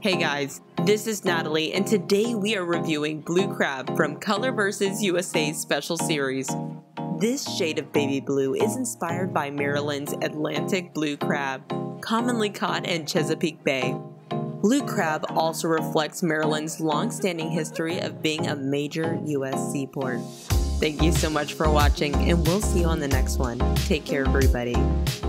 Hey guys, this is Natalie, and today we are reviewing Blue Crab from Colorverse USA Special Series. This shade of baby blue is inspired by Maryland's Atlantic blue crab, commonly caught in Chesapeake Bay. Blue crab also reflects Maryland's long-standing history of being a major U.S. seaport. Thank you so much for watching, and we'll see you on the next one. Take care, everybody.